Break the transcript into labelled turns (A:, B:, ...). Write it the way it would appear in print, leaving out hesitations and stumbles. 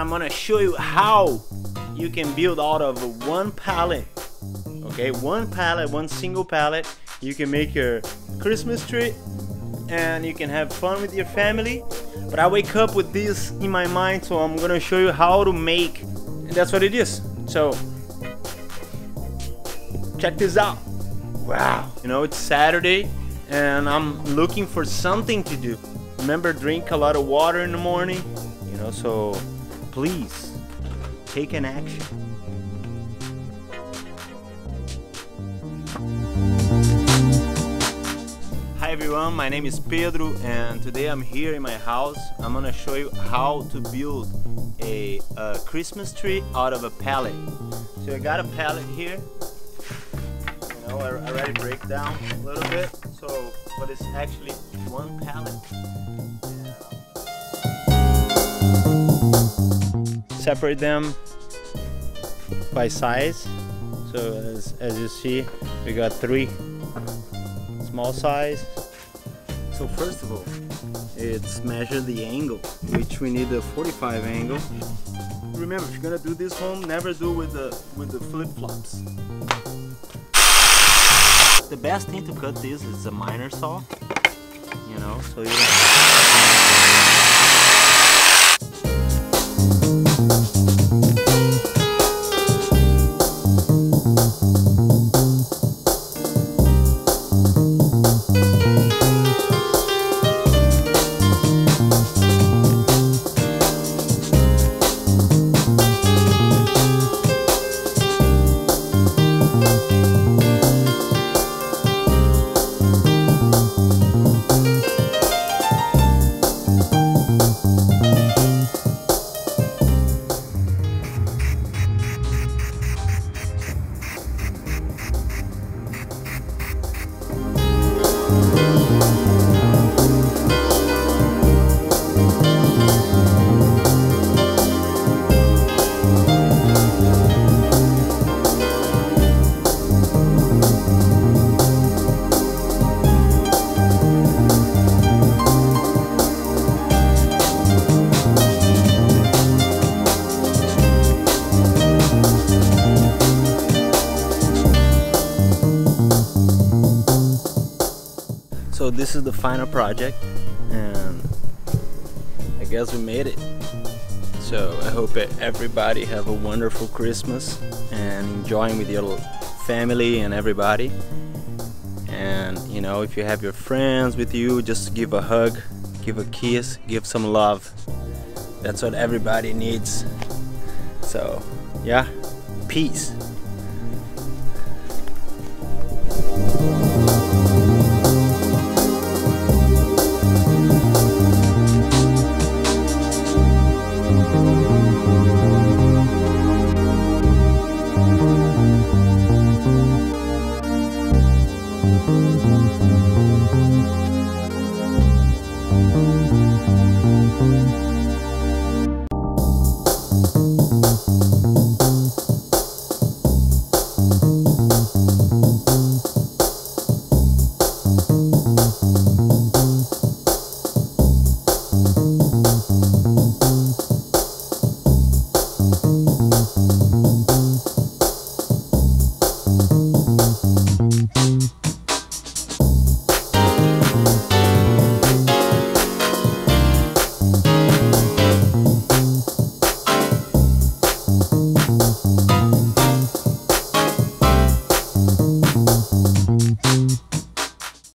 A: I'm gonna show you how you can build out of one pallet. Okay, one single pallet. You can make your Christmas tree and you can have fun with your family. But I wake up with this in my mind, so I'm gonna show you how to make, and that's what it is. So check this out. Wow, you know, it's Saturday and I'm looking for something to do. Remember, drink a lot of water in the morning, you know, so please take an action. Hi everyone, my name is Pedro and today I'm here in my house. I'm gonna show you how to build a Christmas tree out of a pallet. So I got a pallet here. You know, I already break down a little bit. So, but it's actually one pallet. Separate them by size. So as you see, we got 3 small size. So first of all, it's measure the angle, which we need a 45 angle. Remember, if you're gonna do this home, never do with the flip-flops. The best thing to cut this is a miner saw, you know, so you So this is the final project and I guess we made it. So I hope everybody have a wonderful Christmas and enjoying with your family and everybody. And you know, if you have your friends with you, just give a hug, give a kiss, give some love. That's what everybody needs. So yeah, peace.